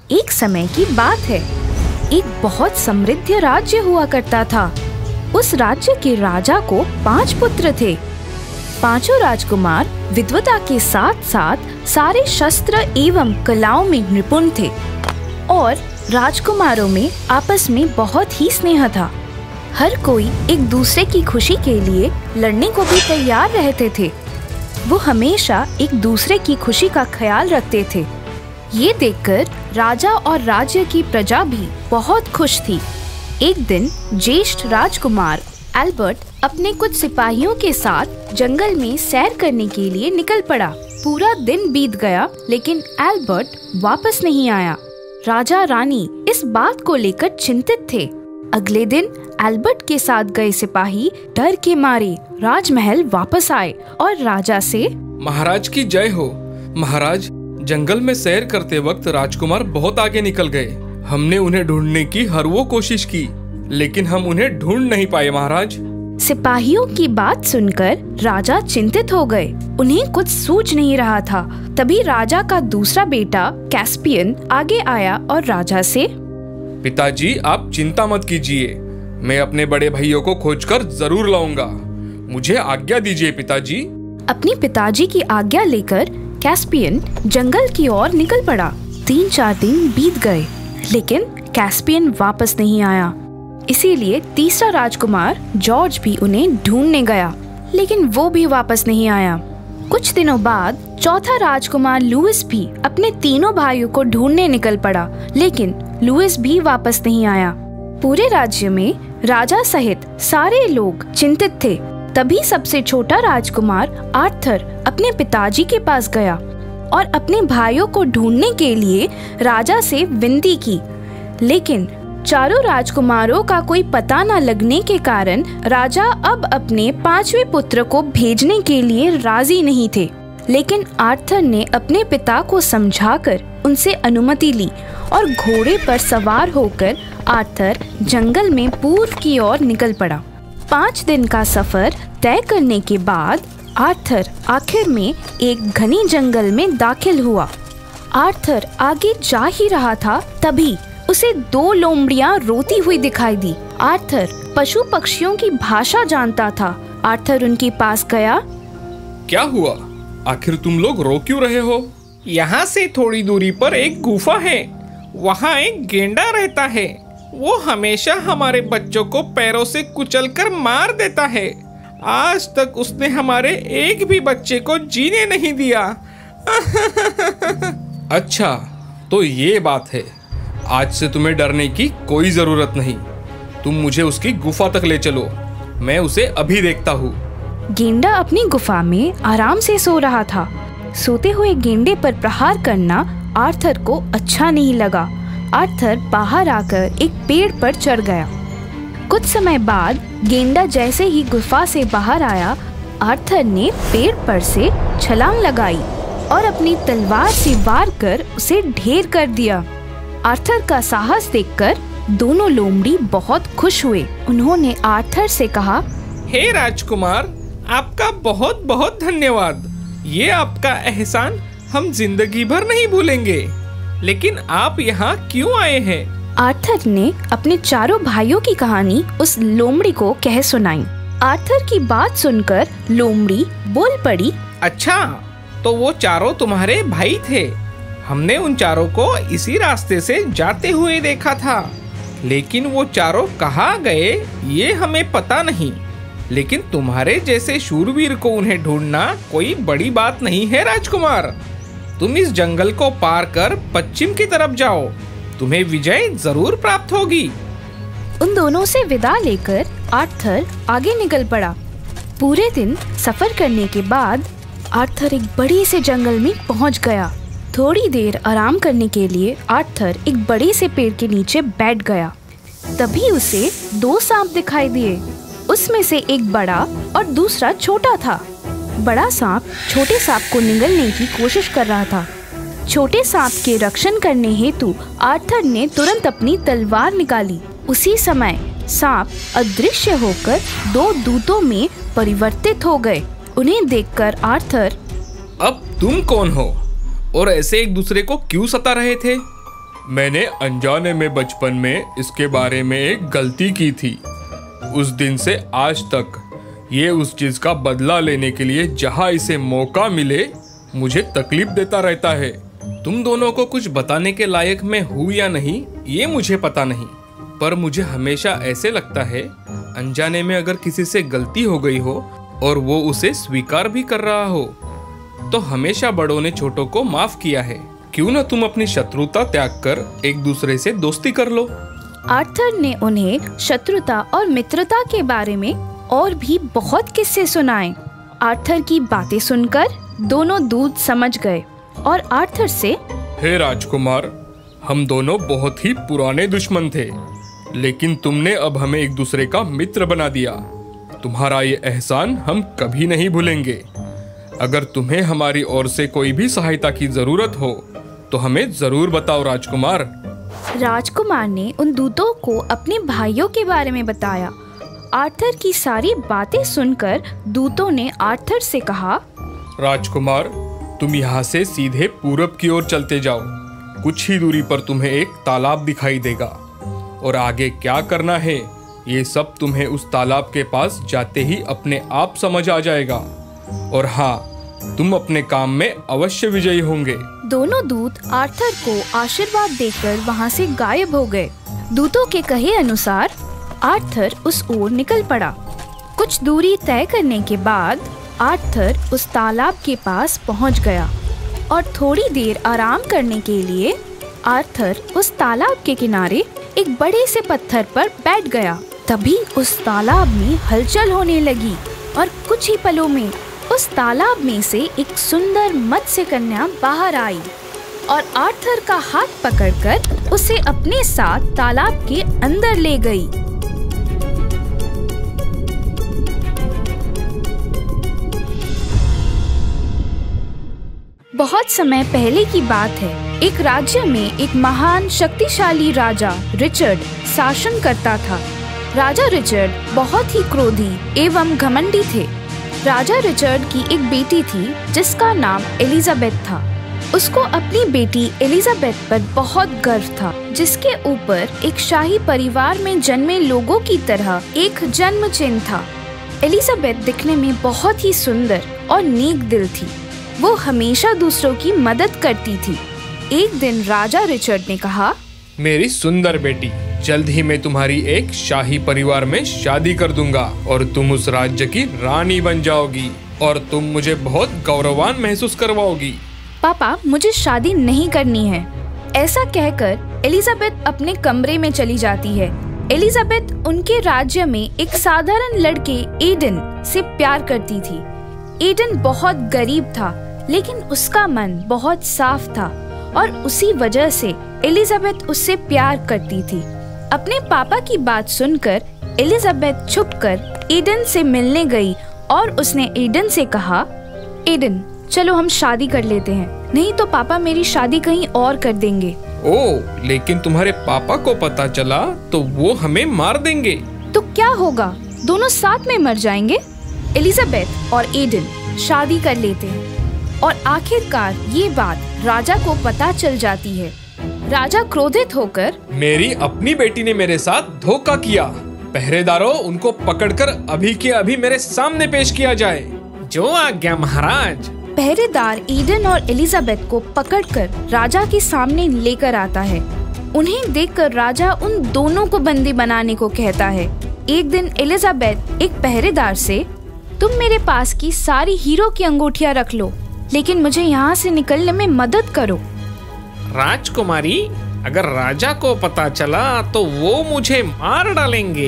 एक समय की बात है। एक बहुत समृद्ध राज्य हुआ करता था। उस राज्य के राजा को 5 पुत्र थे। पांचों राजकुमार विद्वता के साथ साथ सारे शस्त्र एवं कलाओं में निपुण थे और राजकुमारों में आपस में बहुत ही स्नेह था। हर कोई एक दूसरे की खुशी के लिए लड़ने को भी तैयार रहते थे। वो हमेशा एक दूसरे की खुशी का ख्याल रखते थे। ये देखकर राजा और राज्य की प्रजा भी बहुत खुश थी। एक दिन ज्येष्ठ राजकुमार एल्बर्ट अपने कुछ सिपाहियों के साथ जंगल में सैर करने के लिए निकल पड़ा। पूरा दिन बीत गया लेकिन एल्बर्ट वापस नहीं आया। राजा रानी इस बात को लेकर चिंतित थे। अगले दिन एल्बर्ट के साथ गए सिपाही डर के मारे राजमहल वापस आए और राजा से, महाराज की जय हो। महाराज, जंगल में सैर करते वक्त राजकुमार बहुत आगे निकल गए। हमने उन्हें ढूंढने की हर वो कोशिश की लेकिन हम उन्हें ढूंढ नहीं पाए महाराज। सिपाहियों की बात सुनकर राजा चिंतित हो गए। उन्हें कुछ सूझ नहीं रहा था। तभी राजा का दूसरा बेटा कैस्पियन आगे आया और राजा से, पिताजी आप चिंता मत कीजिए, मैं अपने बड़े भाइयों को खोजकर जरूर लाऊंगा। मुझे आज्ञा दीजिए पिताजी। अपने पिताजी की आज्ञा लेकर कैस्पियन जंगल की ओर निकल पड़ा। 3-4 दिन बीत गए लेकिन कैस्पियन वापस नहीं आया। इसीलिए तीसरा राजकुमार जॉर्ज भी उन्हें ढूंढने गया लेकिन वो भी वापस नहीं आया। कुछ दिनों बाद चौथा राजकुमार लुइस भी अपने तीनों भाइयों को ढूंढने निकल पड़ा लेकिन लुइस भी वापस नहीं आया। पूरे राज्य में राजा सहित सारे लोग चिंतित थे। तभी सबसे छोटा राजकुमार आर्थर अपने पिताजी के पास गया और अपने भाइयों को ढूंढने के लिए राजा से विनती की। लेकिन चारों राजकुमारों का कोई पता न लगने के कारण राजा अब अपने 5वें पुत्र को भेजने के लिए राजी नहीं थे। लेकिन आर्थर ने अपने पिता को समझाकर उनसे अनुमति ली और घोड़े पर सवार होकर आर्थर जंगल में पूर्व की ओर निकल पड़ा। 5 दिन का सफर तय करने के बाद आर्थर आखिर में एक घनी जंगल में दाखिल हुआ। आर्थर आगे जा ही रहा था तभी उसे 2 लोमड़ियां रोती हुई दिखाई दी। आर्थर पशु पक्षियों की भाषा जानता था। आर्थर उनके पास गया। क्या हुआ? आखिर तुम लोग रो क्यों रहे हो? यहाँ से थोड़ी दूरी पर एक गुफा है। वहाँ एक गेंडा रहता है। वो हमेशा हमारे बच्चों को पैरों से कुचलकर मार देता है। आज तक उसने हमारे एक भी बच्चे को जीने नहीं दिया। अच्छा, तो ये बात है। आज से तुम्हें डरने की कोई जरूरत नहीं। तुम मुझे उसकी गुफा तक ले चलो, मैं उसे अभी देखता हूँ। गेंडा अपनी गुफा में आराम से सो रहा था। सोते हुए गेंडे पर प्रहार करना आर्थर को अच्छा नहीं लगा। आर्थर बाहर आकर एक पेड़ पर चढ़ गया। कुछ समय बाद गेंडा जैसे ही गुफा से बाहर आया, आर्थर ने पेड़ पर से छलांग लगाई और अपनी तलवार से वार कर उसे ढेर कर दिया। आर्थर का साहस देखकर दोनों लोमड़ी बहुत खुश हुए। उन्होंने आर्थर से कहा, हे राजकुमार, आपका बहुत बहुत धन्यवाद। ये आपका एहसान हम जिंदगी भर नहीं भूलेंगे। लेकिन आप यहाँ क्यों आए हैं? आर्थर ने अपने चारों भाइयों की कहानी उस लोमड़ी को कह सुनाई। आर्थर की बात सुनकर लोमड़ी बोल पड़ी, अच्छा, तो वो चारों तुम्हारे भाई थे। हमने उन चारों को इसी रास्ते से जाते हुए देखा था। लेकिन वो चारों कहाँ गए ये हमें पता नहीं। लेकिन तुम्हारे जैसे शूरवीर को उन्हें ढूंढना कोई बड़ी बात नहीं है राजकुमार। तुम इस जंगल को पार कर पश्चिम की तरफ जाओ, तुम्हें विजय जरूर प्राप्त होगी। उन दोनों से विदा लेकर आर्थर आगे निकल पड़ा। पूरे दिन सफर करने के बाद आर्थर एक बड़े से जंगल में पहुंच गया। थोड़ी देर आराम करने के लिए आर्थर एक बड़े से पेड़ के नीचे बैठ गया। तभी उसे 2 सांप दिखाई दिए। उसमें से एक बड़ा और दूसरा छोटा था। बड़ा सांप छोटे सांप को निगलने की कोशिश कर रहा था। छोटे सांप के रक्षण करने हेतु आर्थर ने तुरंत अपनी तलवार निकाली। उसी समय सांप अदृश्य होकर 2 दूतों में परिवर्तित हो गए। उन्हें देखकर आर्थर, अब तुम कौन हो और ऐसे एक दूसरे को क्यों सता रहे थे? मैंने अनजाने में बचपन में इसके बारे में एक गलती की थी। उस दिन से आज तक ये उस चीज का बदला लेने के लिए जहाँ इसे मौका मिले मुझे तकलीफ देता रहता है। तुम दोनों को कुछ बताने के लायक मैं हूँ या नहीं ये मुझे पता नहीं, पर मुझे हमेशा ऐसे लगता है अनजाने में अगर किसी से गलती हो गई हो और वो उसे स्वीकार भी कर रहा हो तो हमेशा बड़ों ने छोटों को माफ किया है। क्यों ना तुम अपनी शत्रुता त्याग कर एक दूसरे से दोस्ती कर लो। आर्थर ने उन्हें शत्रुता और मित्रता के बारे में और भी बहुत किस्से सुनाए। आर्थर की बातें सुनकर दोनों दूत समझ गए और आर्थर से, हे राजकुमार, हम दोनों बहुत ही पुराने दुश्मन थे, लेकिन तुमने अब हमें एक दूसरे का मित्र बना दिया। तुम्हारा ये एहसान हम कभी नहीं भूलेंगे। अगर तुम्हें हमारी ओर से कोई भी सहायता की जरूरत हो तो हमें जरूर बताओ राजकुमार। राजकुमार ने उन दूतों को अपने भाइयों के बारे में बताया। आर्थर की सारी बातें सुनकर दूतों ने आर्थर से कहा, राजकुमार, तुम यहाँ से सीधे पूरब की ओर चलते जाओ। कुछ ही दूरी पर तुम्हें एक तालाब दिखाई देगा और आगे क्या करना है ये सब तुम्हें उस तालाब के पास जाते ही अपने आप समझ आ जाएगा। और हाँ, तुम अपने काम में अवश्य विजयी होंगे। दोनों दूत आर्थर को आशीर्वाद देकर वहाँ से गायब हो गए। दूतों के कहे अनुसार आर्थर उस ओर निकल पड़ा। कुछ दूरी तय करने के बाद आर्थर उस तालाब के पास पहुँच गया और थोड़ी देर आराम करने के लिए आर्थर उस तालाब के किनारे एक बड़े से पत्थर पर बैठ गया। तभी उस तालाब में हलचल होने लगी और कुछ ही पलों में उस तालाब में से एक सुंदर मत्स्य कन्या बाहर आई और आर्थर का हाथ पकड़कर उसे अपने साथ तालाब के अंदर ले गई। बहुत समय पहले की बात है। एक राज्य में एक महान शक्तिशाली राजा रिचर्ड शासन करता था। राजा रिचर्ड बहुत ही क्रोधी एवं घमंडी थे। राजा रिचर्ड की एक बेटी थी जिसका नाम एलिजाबेथ था। उसको अपनी बेटी एलिजाबेथ पर बहुत गर्व था, जिसके ऊपर एक शाही परिवार में जन्मे लोगों की तरह एक जन्म चिन्ह था। एलिजाबेथ दिखने में बहुत ही सुंदर और नेक दिल थी। वो हमेशा दूसरों की मदद करती थी। एक दिन राजा रिचर्ड ने कहा, मेरी सुंदर बेटी, जल्द ही मैं तुम्हारी एक शाही परिवार में शादी कर दूंगा और तुम उस राज्य की रानी बन जाओगी और तुम मुझे बहुत गौरवान महसूस करवाओगी। पापा, मुझे शादी नहीं करनी है। ऐसा कहकर एलिजाबेथ अपने कमरे में चली जाती है। एलिजाबेथ उनके राज्य में एक साधारण लड़के एडन से प्यार करती थी। एडन बहुत गरीब था, लेकिन उसका मन बहुत साफ था और उसी वजह से एलिजाबेथ उससे प्यार करती थी। अपने पापा की बात सुनकर एलिजाबेथ छुपकर एडन से मिलने गई और उसने एडन से कहा, एडन, चलो हम शादी कर लेते हैं, नहीं तो पापा मेरी शादी कहीं और कर देंगे। ओह, लेकिन तुम्हारे पापा को पता चला तो वो हमें मार देंगे। तो क्या होगा, दोनों साथ में मर जाएंगे। एलिजाबेथ और एडन शादी कर लेते हैं और आखिरकार ये बात राजा को पता चल जाती है। राजा क्रोधित होकर, मेरी अपनी बेटी ने मेरे साथ धोखा किया। पहरेदारों, उनको पकड़कर अभी के अभी मेरे सामने पेश किया जाए। जो आज्ञा महाराज। पहरेदार एडन और एलिजाबेथ को पकड़कर राजा के सामने लेकर आता है। उन्हें देखकर राजा उन दोनों को बंदी बनाने को कहता है। एक दिन एलिजाबेथ एक पहरेदार से, तुम मेरे पास की सारी हीरो की अंगूठियां रख लो, लेकिन मुझे यहाँ से निकलने में मदद करो। राजकुमारी, अगर राजा को पता चला तो वो मुझे मार डालेंगे।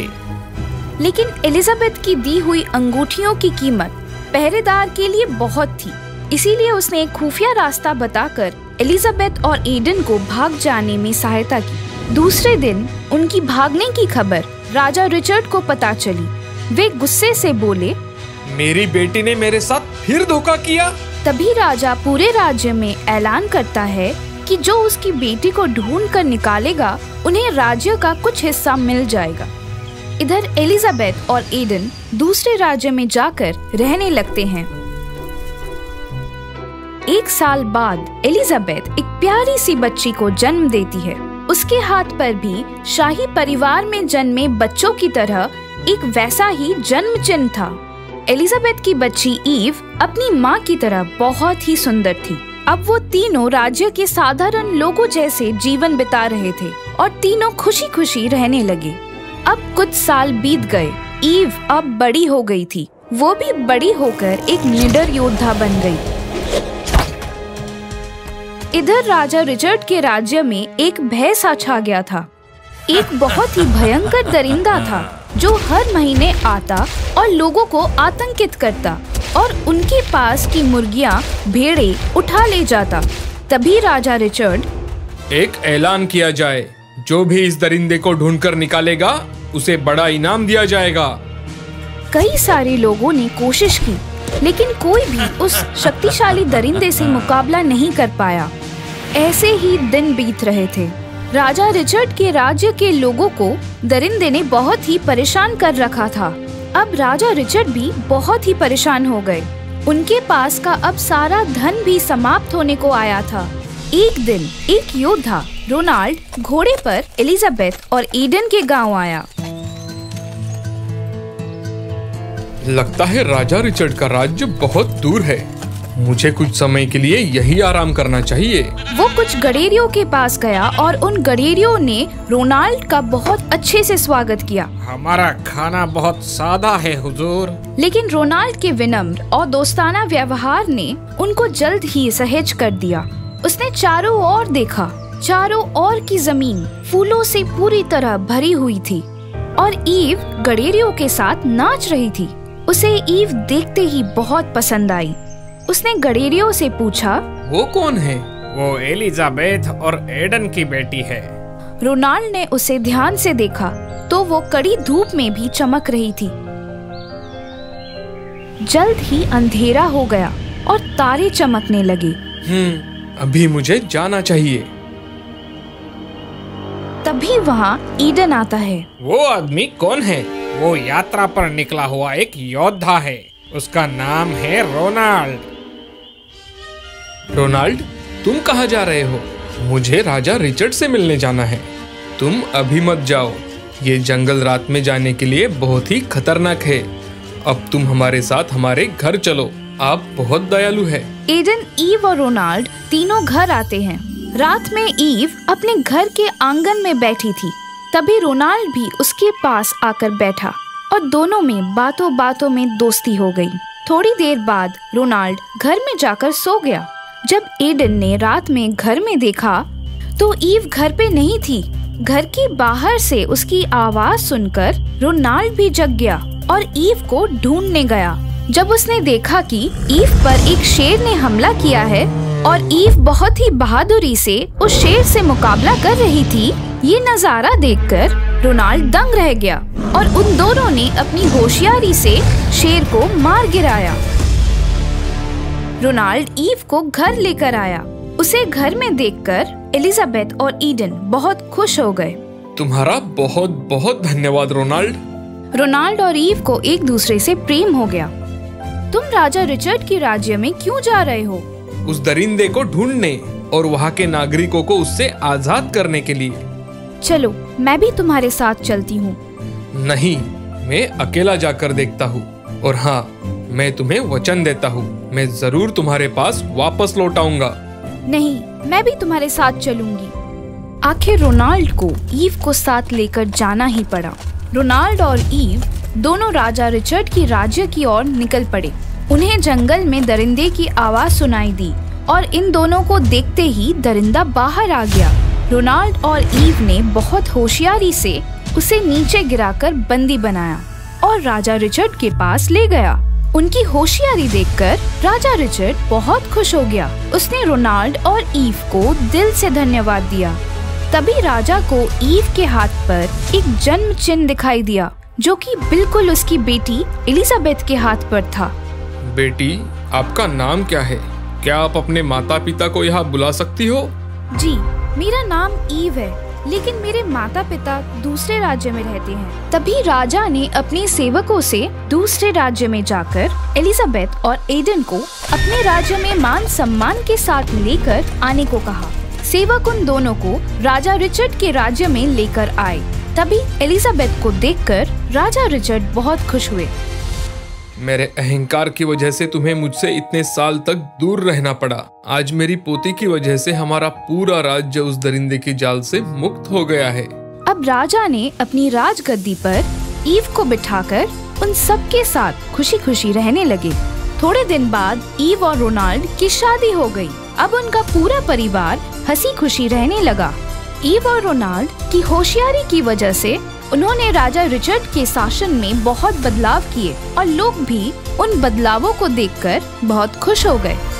लेकिन एलिजाबेथ की दी हुई अंगूठियों की कीमत पहरेदार के लिए बहुत थी, इसीलिए उसने एक खुफिया रास्ता बताकर एलिजाबेथ और एडन को भाग जाने में सहायता की। दूसरे दिन उनकी भागने की खबर राजा रिचर्ड को पता चली। वे गुस्से से बोले, मेरी बेटी ने मेरे साथ फिर धोखा किया। तभी राजा पूरे राज्य में ऐलान करता है कि जो उसकी बेटी को ढूंढ कर निकालेगा उन्हें राज्य का कुछ हिस्सा मिल जाएगा। इधर एलिजाबेथ और एडन दूसरे राज्य में जाकर रहने लगते हैं। 1 साल बाद एलिजाबेथ एक प्यारी सी बच्ची को जन्म देती है। उसके हाथ पर भी शाही परिवार में जन्मे बच्चों की तरह एक वैसा ही जन्म चिन्ह था। एलिजाबेथ की बच्ची ईव अपनी माँ की तरह बहुत ही सुंदर थी। अब वो तीनों राज्य के साधारण लोगों जैसे जीवन बिता रहे थे और तीनों खुशी खुशी रहने लगे। अब कुछ साल बीत गए। ईव अब बड़ी हो गई थी। वो भी बड़ी होकर एक निडर योद्धा बन गई। इधर राजा रिचर्ड के राज्य में एक भय सा छा गया था। एक बहुत ही भयंकर दरिंदा था जो हर महीने आता और लोगों को आतंकित करता और उनके पास की मुर्गियां, भेड़े उठा ले जाता। तभी राजा रिचर्ड, एक ऐलान किया जाए, जो भी इस दरिंदे को ढूंढकर निकालेगा उसे बड़ा इनाम दिया जाएगा। कई सारे लोगों ने कोशिश की, लेकिन कोई भी उस शक्तिशाली दरिंदे से मुकाबला नहीं कर पाया। ऐसे ही दिन बीत रहे थे। राजा रिचर्ड के राज्य के लोगों को दरिंदे ने बहुत ही परेशान कर रखा था। अब राजा रिचर्ड भी बहुत ही परेशान हो गए। उनके पास का अब सारा धन भी समाप्त होने को आया था। एक दिन एक योद्धा रोनाल्ड घोड़े पर एलिजाबेथ और ईडन के गांव आया। लगता है राजा रिचर्ड का राज्य बहुत दूर है। मुझे कुछ समय के लिए यही आराम करना चाहिए। वो कुछ गडेरियों के पास गया और उन गडेरियों ने रोनाल्ड का बहुत अच्छे से स्वागत किया। हमारा खाना बहुत सादा है हुजूर। लेकिन रोनाल्ड के विनम्र और दोस्ताना व्यवहार ने उनको जल्द ही सहज कर दिया। उसने चारों ओर देखा। चारों ओर की जमीन फूलों से पूरी तरह भरी हुई थी और ईव गडेरियों के साथ नाच रही थी। उसे ईव देखते ही बहुत पसंद आई। उसने गडेरियों से पूछा, वो कौन है? वो एलिजाबेथ और एडन की बेटी है। रोनाल्ड ने उसे ध्यान से देखा तो वो कड़ी धूप में भी चमक रही थी। जल्द ही अंधेरा हो गया और तारे चमकने लगे। अभी मुझे जाना चाहिए। तभी वहाँ ईडन आता है। वो आदमी कौन है? वो यात्रा पर निकला हुआ एक योद्धा है। उसका नाम है रोनाल्ड। रोनाल्ड, तुम कहाँ जा रहे हो? मुझे राजा रिचर्ड से मिलने जाना है। तुम अभी मत जाओ। ये जंगल रात में जाने के लिए बहुत ही खतरनाक है। अब तुम हमारे साथ हमारे घर चलो। आप बहुत दयालु है। एडन, ईव और रोनाल्ड तीनों घर आते हैं। रात में ईव अपने घर के आंगन में बैठी थी। तभी रोनाल्ड भी उसके पास आकर बैठा और दोनों में बातों बातों में दोस्ती हो गई। थोड़ी देर बाद रोनाल्ड घर में जाकर सो गया। जब एडन ने रात में घर में देखा तो ईव घर पे नहीं थी। घर के बाहर से उसकी आवाज सुनकर रोनाल्ड भी जग गया और ईव को ढूंढने गया। जब उसने देखा कि ईव पर एक शेर ने हमला किया है और ईव बहुत ही बहादुरी से उस शेर से मुकाबला कर रही थी, ये नजारा देखकर रोनाल्ड दंग रह गया और उन दोनों ने अपनी होशियारी से शेर को मार गिराया। रोनाल्ड ईव को घर लेकर आया। उसे घर में देखकर एलिजाबेथ और ईडन बहुत खुश हो गए। तुम्हारा बहुत बहुत धन्यवाद रोनाल्ड। रोनाल्ड और ईव को एक दूसरे से प्रेम हो गया। तुम राजा रिचर्ड के राज्य में क्यों जा रहे हो? उस दरिंदे को ढूंढने और वहाँ के नागरिकों को उससे आजाद करने के लिए। चलो, मैं भी तुम्हारे साथ चलती हूँ। नहीं, मैं अकेला जाकर देखता हूँ। और हाँ, मैं तुम्हें वचन देता हूँ, मैं जरूर तुम्हारे पास वापस लौट आऊंगा। नहीं, मैं भी तुम्हारे साथ चलूंगी। आखिर रोनाल्ड को ईव को साथ लेकर जाना ही पड़ा। रोनाल्ड और ईव दोनों राजा रिचर्ड की राज्य की ओर निकल पड़े। उन्हें जंगल में दरिंदे की आवाज सुनाई दी और इन दोनों को देखते ही दरिंदा बाहर आ गया। रोनाल्ड और ईव ने बहुत होशियारी से उसे नीचे गिराकर बंदी बनाया और राजा रिचर्ड के पास ले गया। उनकी होशियारी देखकर राजा रिचर्ड बहुत खुश हो गया। उसने रोनाल्ड और ईव को दिल से धन्यवाद दिया। तभी राजा को ईव के हाथ पर एक जन्म चिन्ह दिखाई दिया, जो कि बिल्कुल उसकी बेटी एलिजाबेथ के हाथ पर था। बेटी, आपका नाम क्या है? क्या आप अपने माता पिता को यहाँ बुला सकती हो? जी, मेरा नाम ईव है। लेकिन मेरे माता पिता दूसरे राज्य में रहते हैं। तभी राजा ने अपने सेवकों से दूसरे राज्य में जाकर एलिजाबेथ और एडन को अपने राज्य में मान सम्मान के साथ लेकर आने को कहा। सेवक उन दोनों को राजा रिचर्ड के राज्य में लेकर आए। तभी एलिजाबेथ को देखकर राजा रिचर्ड बहुत खुश हुए। मेरे अहंकार की वजह से तुम्हें मुझसे इतने साल तक दूर रहना पड़ा। आज मेरी पोती की वजह से हमारा पूरा राज्य उस दरिंदे की जाल से मुक्त हो गया है। अब राजा ने अपनी राजगद्दी पर ईव को बिठाकर उन सब के साथ खुशी खुशी रहने लगे। थोड़े दिन बाद ईव और रोनाल्ड की शादी हो गई। अब उनका पूरा परिवार हंसी खुशी रहने लगा। ईव और रोनाल्ड की होशियारी की वजह से उन्होंने राजा रिचर्ड के शासन में बहुत बदलाव किए और लोग भी उन बदलावों को देखकर बहुत खुश हो गए।